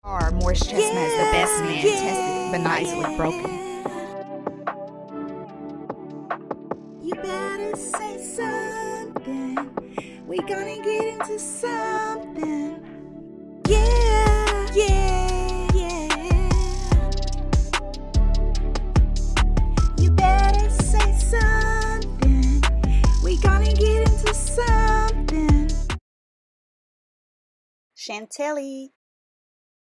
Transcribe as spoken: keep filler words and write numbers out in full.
Are Morris Chestnut's the best man, tested but not easily broken. You better say something. We gonna get into something. Yeah, yeah, yeah. You better say something. We gonna get into something. Shantelly